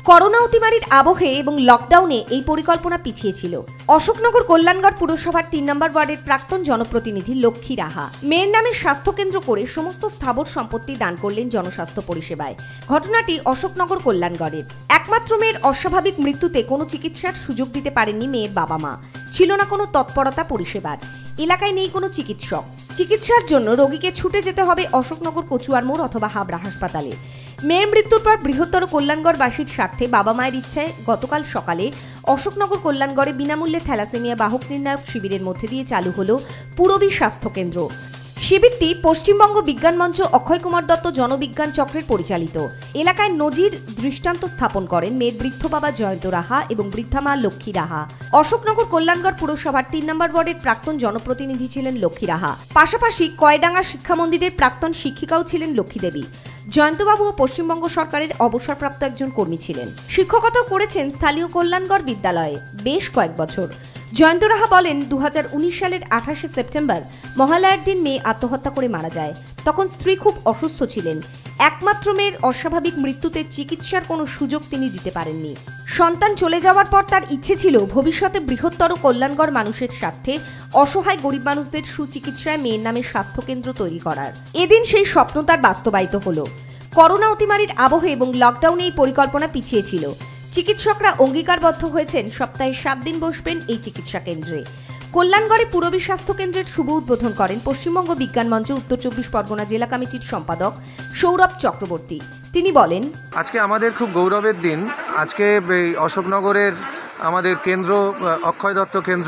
Corona অতিমারির আবহে এবং লকডাউনে এই পরিকল্পনা পিছিয়ে ছিল। অশোকনগর কল্যাণগড় পুরসভার ৩ নম্বর ওয়ার্ডের প্রাক্তন জনপ্রতিনিধি লক্ষ্মী রাহা মেয়ের নামে স্বাস্থ্যকেন্দ্র করে সমস্ত স্থাবর সম্পত্তি দান করলেন জনস্বাস্থ্য পরিষেবায়। ঘটনাটি অশোকনগর কল্যাণগড়ের। একমাত্র মেয়ের অস্বাভাবিক মৃত্যুতে কোনো চিকিৎসার সুযোগ দিতে পারেননি মেয়ের বাবা মা। ছিল না কোনো তৎপরতা পরিষেবার। এলাকায় নেই কোনো চিকিৎসক। চিকিৎসার জন্য রোগীকে ছুটে যেতে হবে অশোকনগর কচুয়ার মোড় অথবা হাবড়া হাসপাতালে। মেয়ের মৃত্যুর পর বৃহত্তর কল্যাণগড়বাসীর স্বার্থে বাবা মায়ের ইচ্ছায় গতকাল সকালে অশোকনগর কল্যাণগড়ে বিনামূল্যে থ্যালাসেমিয়া বাহক নির্ণায়ক শিবিরের মধ্যে দিয়ে চালু হলো পুরবী স্বাস্থ্যকেন্দ্র। শিবিরটি পশ্চিমবঙ্গ বিজ্ঞান মঞ্চ অক্ষয় কুমার দত্ত জনবিজ্ঞান চক্রের পরিচালিত। এলাকায় নজির দৃষ্টান্ত স্থাপন করেন মেয়ের বৃদ্ধ বাবা জয়ন্ত রাহা এবং বৃদ্ধা মা লক্ষ্মী রাহা। অশোকনগর কল্যাণগড় পুরসভার ৩ নম্বর ওয়ার্ডের প্রাক্তন জনপ্রতিনিধি ছিলেন লক্ষ্মী রাহা। পাশাপাশি কয়ডাঙ্গা শিক্ষা মন্দিরের প্রাক্তন শিক্ষিকাও ছিলেন লক্ষ্মী দেবী। জয়ন্তবাবু ও পশ্চিমবঙ্গ সরকারের অবসরপ্রাপ্ত একজন কর্মী ছিলেন। শিক্ষকতাও করেছেন স্থানীয় কল্যাণগড় বিদ্যালয়ে বেশ কয়েক বছর। জয়ন্ত রাহা বলেন, ২০১৯ সালের ২৮শে সেপ্টেম্বর মহালয়ার দিন মেয়ে আত্মহত্যা করে মারা যায়। তখন স্ত্রী খুব অসুস্থ ছিলেন। একমাত্র মেয়ের অস্বাভাবিক মৃত্যুতে চিকিৎসার কোনো সুযোগ তিনি দিতে পারেননি। সন্তান চলে যাওয়ার পর তার ইচ্ছে ছিল ভবিষ্যতে বৃহত্তর কল্যাণগড় মানুষের স্বার্থে অসহায় গরিব মানুষদের সুচিকিৎসায় মেয়ের নামে স্বাস্থ্যকেন্দ্র তৈরি করার। এদিন সেই স্বপ্ন তার বাস্তবায়িত হলো। করোনা অতিমারির আবহে এবং লকডাউনে এই পরিকল্পনা পিছিয়ে ছিল। চিকিৎসকরা অঙ্গীকারবদ্ধ হয়েছেন সপ্তাহে ৭ দিন বসবেন এই চিকিৎসা কেন্দ্রে। কল্যাণগড়ে পুরবী স্বাস্থ্য কেন্দ্রের শুভ উদ্বোধন করেন পশ্চিমবঙ্গ বিজ্ঞান মঞ্চ উত্তর ২৪ পরগনা জেলা কমিটির সম্পাদক সৌরভ চক্রবর্তী। তিনি বলেন, আজকে আমাদের খুব গৌরবের দিন। আজকে অশোকনগরের আমাদের কেন্দ্র অক্ষয় দত্ত কেন্দ্র,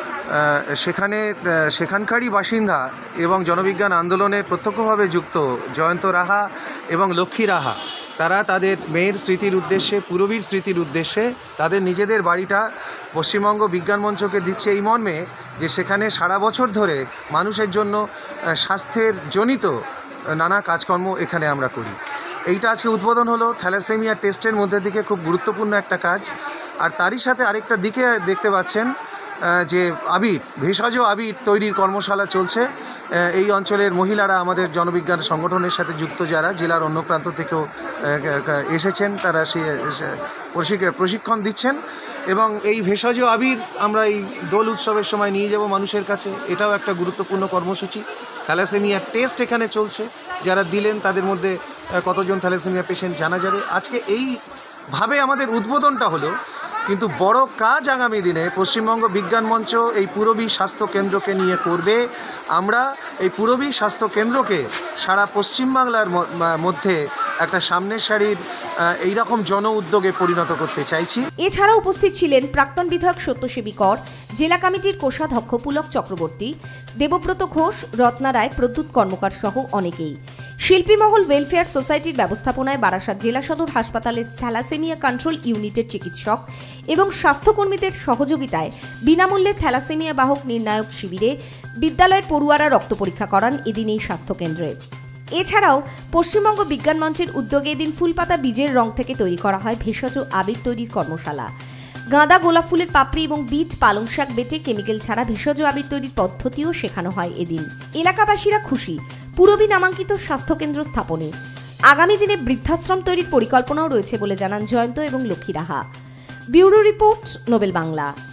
সেখানকারই বাসিন্দা এবং জনবিজ্ঞান আন্দোলনে প্রত্যক্ষভাবে যুক্ত জয়ন্ত রাহা এবং লক্ষ্মী রাহা, তারা তাদের মেয়ের স্মৃতির উদ্দেশ্যে, পুরবীর স্মৃতির উদ্দেশ্যে তাদের নিজেদের বাড়িটা পশ্চিমবঙ্গ বিজ্ঞান মঞ্চকে দিচ্ছে এই মর্মে যে সেখানে সারা বছর ধরে মানুষের জন্য স্বাস্থ্যের জনিত নানা কাজকর্ম এখানে আমরা করি। এইটা আজকে উদ্বোধন হলো। থ্যালাসেমিয়া টেস্টের মধ্যে দিকে খুব গুরুত্বপূর্ণ একটা কাজ। আর তারই সাথে আরেকটা দিকে দেখতে পাচ্ছেন যে ভেষজ আবির তৈরির কর্মশালা চলছে। এই অঞ্চলের মহিলারা আমাদের জনবিজ্ঞান সংগঠনের সাথে যুক্ত, যারা জেলার অন্য প্রান্ত থেকেও এসেছেন, তারা সে প্রশিক্ষণ দিচ্ছেন এবং এই ভেষজ আবির আমরা এই দোল উৎসবের সময় নিয়ে যাব মানুষের কাছে। এটাও একটা গুরুত্বপূর্ণ কর্মসূচি। থ্যালাসেমিয়া টেস্ট এখানে চলছে, যারা দিলেন তাদের মধ্যে কতজন থ্যালাসেমিয়া পেশেন্ট জানা যাবে। আজকে এইভাবে আমাদের উদ্বোধনটা হলো, কিন্তু বড় কাজ আগামী দিনে পশ্চিমবঙ্গ বিজ্ঞান মঞ্চ এই পুরবী স্বাস্থ্য কেন্দ্রকে নিয়ে করবে। আমরা এই পুরবী স্বাস্থ্য কেন্দ্রকে সারা পশ্চিমবাংলার মধ্যে একটা সামনের সারির এইরকম জন উদ্যোগে পরিণত করতে চাইছি। এছাড়া উপস্থিত ছিলেন প্রাক্তন বিধায়ক সত্যসেবী কর, জেলা কমিটির কোষাধ্যক্ষ পুলক চক্রবর্তী, দেবব্রত ঘোষ, রত্না রায়, প্রদ্যুৎ কর্মকার সহ অনেকেই। শিল্পীমহল ওয়েলফেয়ার সোসাইটির ব্যবস্থাপনায় বারাসাত জেলা সদর হাসপাতালের থ্যালাসেমিয়া কন্ট্রোল ইউনিটের চিকিৎসক এবং স্বাস্থ্যকর্মীদের সহযোগিতায় বিনামূল্যে থ্যালাসেমিয়া বাহক নির্ণায়ক শিবিরে বিদ্যালয়ের পড়ুয়ারা রক্ত পরীক্ষা করান এদিন এই স্বাস্থ্যকেন্দ্রে। এছাড়াও পশ্চিমবঙ্গ বিজ্ঞান মঞ্চের উদ্যোগে এদিন ফুলপাতা বীজের রং থেকে তৈরি করা হয় ভেষজ আবির তৈরির কর্মশালা। গাঁদা, গোলাপ ফুলের পাপড়ি এবং বিট, পালং শাক বেটে কেমিক্যাল ছাড়া ভেষজ আবির তৈরির পদ্ধতিও শেখানো হয় এদিন। এলাকাবাসীরা খুশি পুরবী নামাঙ্কিত স্বাস্থ্যকেন্দ্র স্থাপনে। আগামী দিনে বৃদ্ধাশ্রম তৈরির পরিকল্পনাও রয়েছে বলে জানান জয়ন্ত এবং Lakshmi Raha. Bureau report, Nobel Bangla.